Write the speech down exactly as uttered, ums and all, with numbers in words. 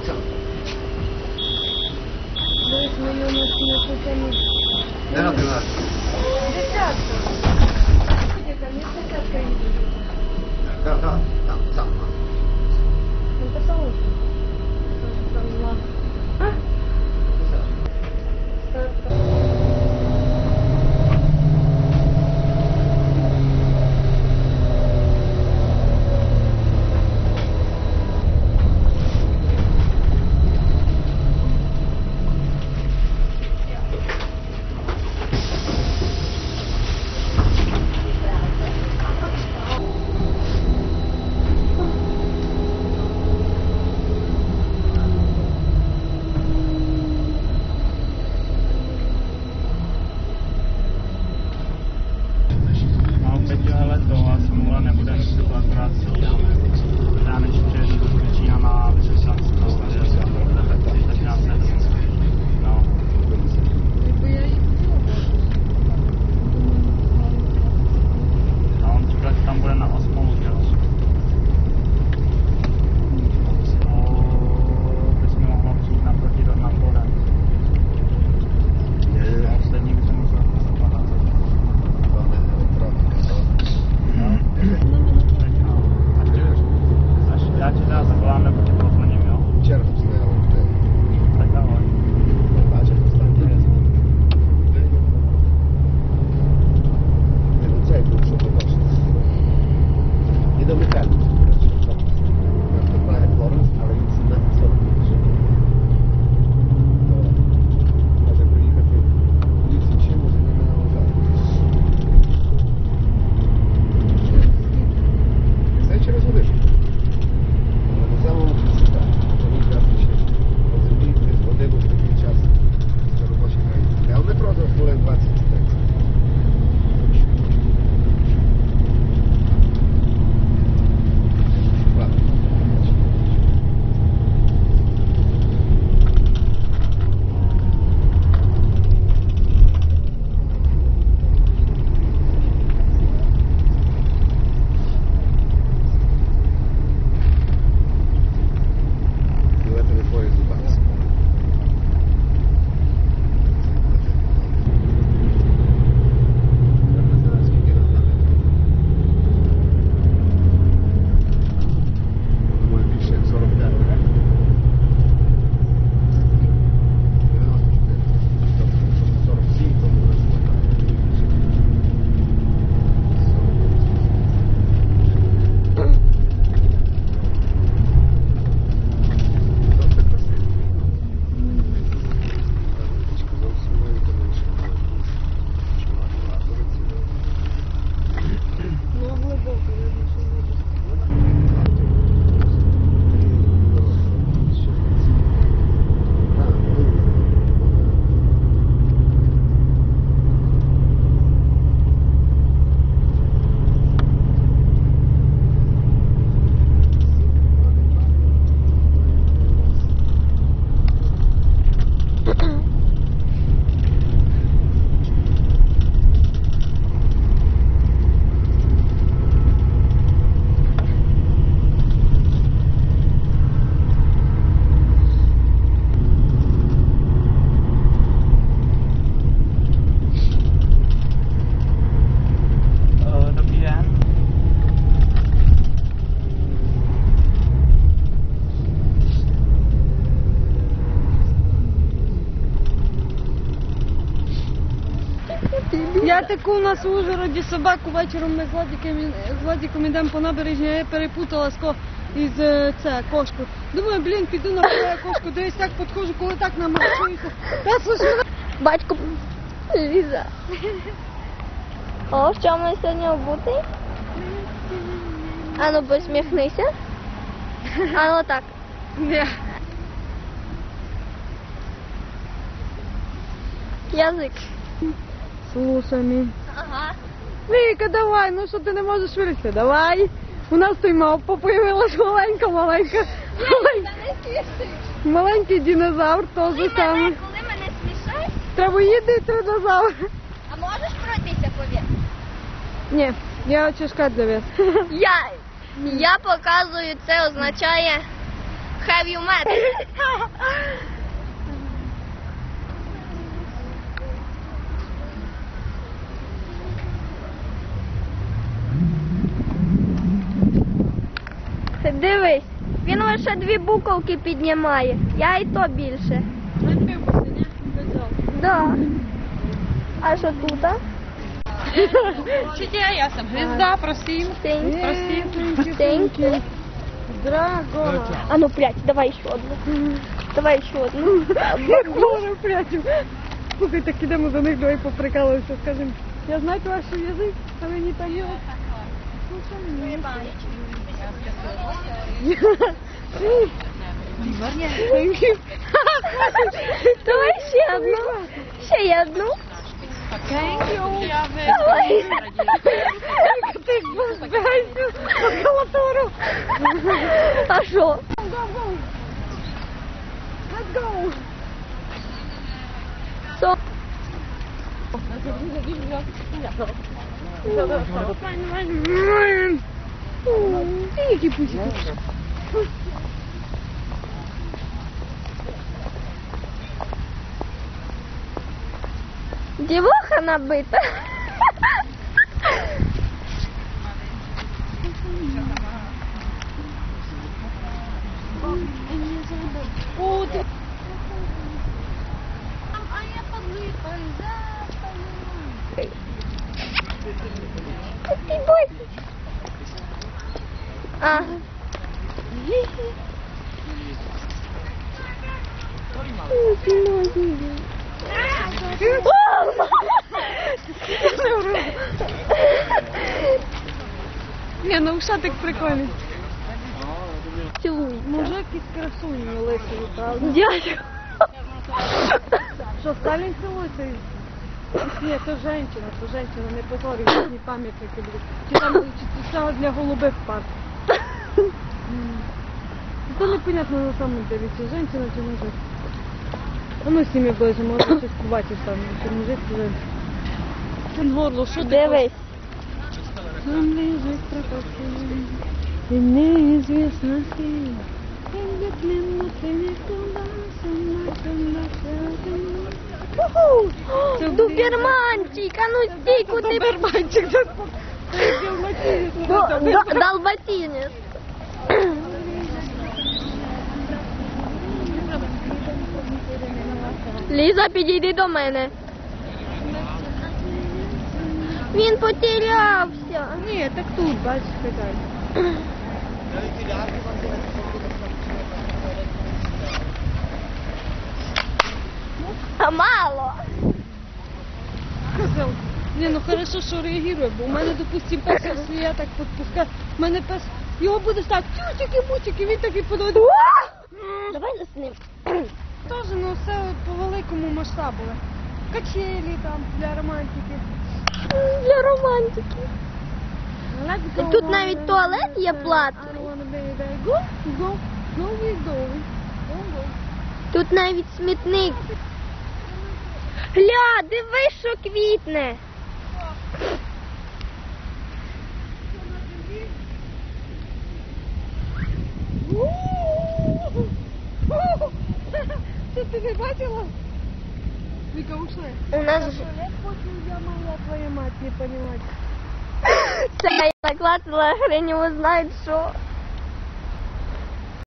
Десь мою ночну кухню. Не надо, не надо. Десятка. Десятка, не десятка їде. Да, да, там, там. Ну, посолнув. Там нема. А? Десятка. Я таку у нас в Ужгороді собаку вечором ми з Владиком, з Владиком йдемо по набережні, я перепутала з ко, із це, кошку. Думаю, блін, піду на кошку, десь так підходжу, коли так намаршуюся. Та слушай, Батько Ліза. О, в чому сьогодні обутий? Ану, посміхнися. Ану, так. ні. Язик. Слушай, мій. Ага. Віка, давай, ну що ти не можеш вирішити? Давай. У нас той мавпа появилась маленька, маленька. Ні, не смішиш. Маленький динозавр теж Ти саме. мене, коли мене смішаєш, Треба їди динозавр. а можеш пройтися повір? Ні, я хочу шкати завес. Я, я показую, це означає Have you met? Дивись, він лише дві буковки піднімає, я і то більше. Надбився, ні? Казав. Да. А що тут? Читя, я сам. Гнізда, просім. Тень. Просім. Теньки. Драго. А ну, прядь, давай еще одну. Давай еще одну. Як горе прячу. Слухай, так ідемо до них, давай поприкалуємося, скажемо. Я знаю ваш язик, а ви не там його. Давай ще одну. Ще одну. Давай. Ти ж позбирайся макулатуру. А що? Let's go. Со. Які пусі. Дівуха набита. О, ти. Ти бойся. А. Ні, ну ушатик прикольний. Цілуй. Мужик із красунею лисою, правда? Дядя. Що, Сталін цілується? Ні, то женщина, то женщина, не позорі, їхні пам'ятники будуть. Чи там, чи це для голубих парк. То непонятно на самом деле, чи женщина, чи мужик. А ми з ними ближче, може щось побачиш там, чи мужик, чи женщина. Тим горло, що ти Дивись. Нам лежит пропасти, и неизвестно с кем. Где тленно ценит туда, сама, сама, сама. Дуберманчик, а ну стій, куди? Доберманчик, це До- до- Долбатинець. Ліза, підійди до мене. Він потерявся. Ні, так тут, бачиш, питай. А мало. Козел. Ні, ну хорошо, що реагує, бо у мене, допустим, пес, якщо я так підпускаю, в мене пес, його буде так, тютики-бутики, він такий подойде. Давай засним. Теж, ну все по великому масштабу. Качелі там для романтики. Для романтики. Let's go, Тут навіть туалет є I платний. don't wanna be there. Go, go, go, we go. Go, go. Тут навіть смітник. Гля, дивись, що квітне. Це ти не бачила? Віка, ушли. У нас ж... Я моя твоя мать, не понимать. Це я наклацала, хрень його знають, що.